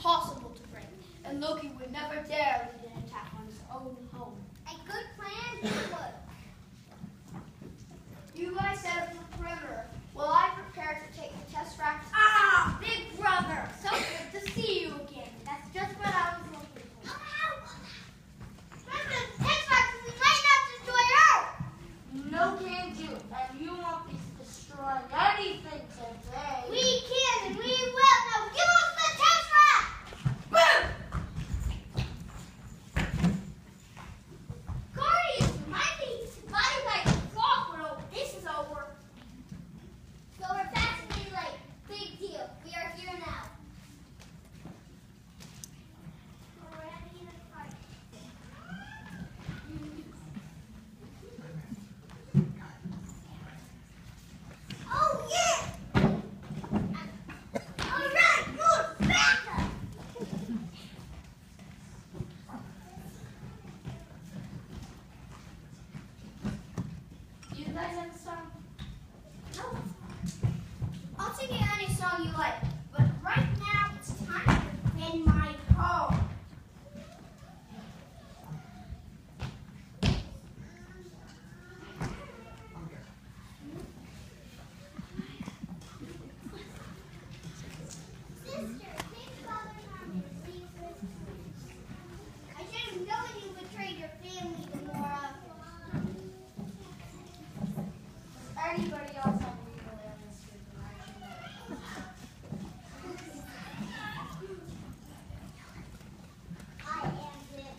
impossible to break, and Loki would never dare lead an attack on his own home. A good plan would. You guys set up the perimeter while I prepare to take the Tesseract. Ah, big brother! So good to see you again. That's just what I was looking for. Remember, the Tesseract, we might not destroy Earth! No can do. And you won't be destroying anything today. We can and we will. Now give us the Tesseract! Boom! Guardians, remind me to body like a clockwork. This is over. So we're fascinated like big deal. We are here now. We're ready to fight. Oh yeah! All right, move back up. Do you guys have a song? No. I'll sing you any song you like, but right now it's time to defend my home. Sister, take Father's army to leave Christmas. I should have known you betrayed your family, Gamora. Does anybody else have legal illness with the marching I am this.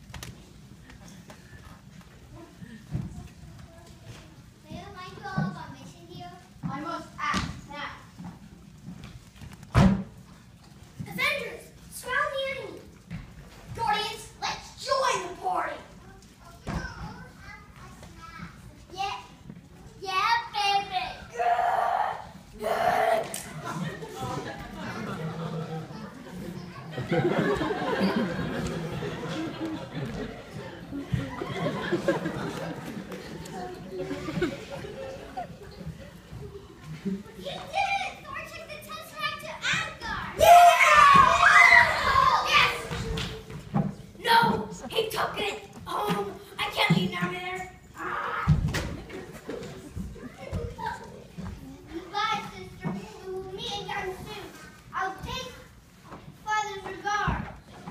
May I remind you all of our mission here? I must act now. Avengers, surround the enemy. Guardians, let's join the party. Yeah, yeah, baby. You did it! Thor took the Tesseract to Asgard! Yes! No! He took it home! I can't leave down there! Goodbye, sister. We will meet again soon. I'll take Father's regard.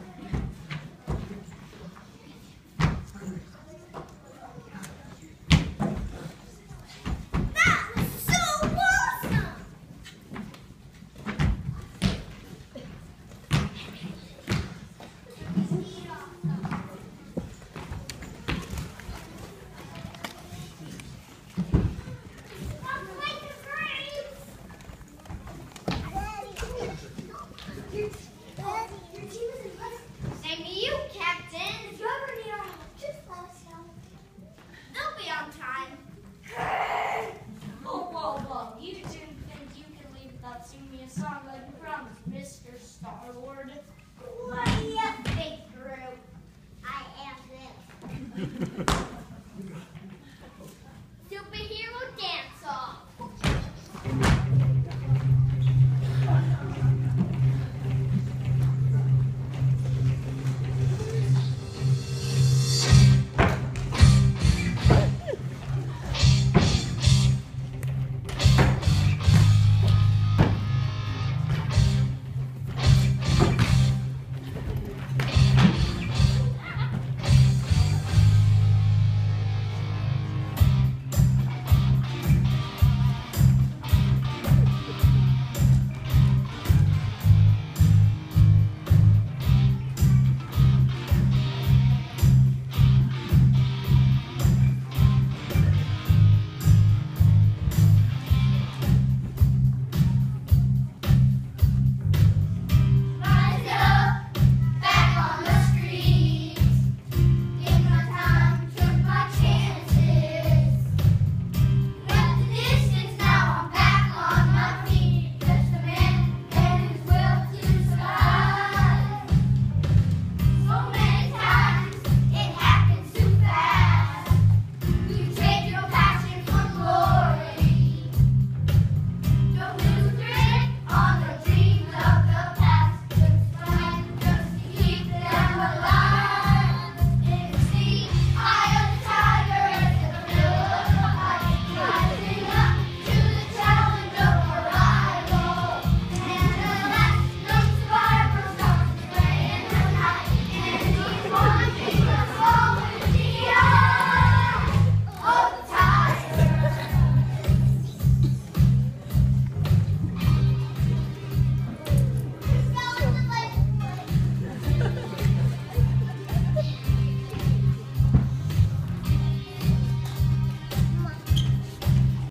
That was so awesome! Same to you, Captain. If you ever need our help, just let us know. They'll be on time. Whoa, whoa, whoa. You two think you can leave without singing me a song like you promised, Mr. Star-Lord?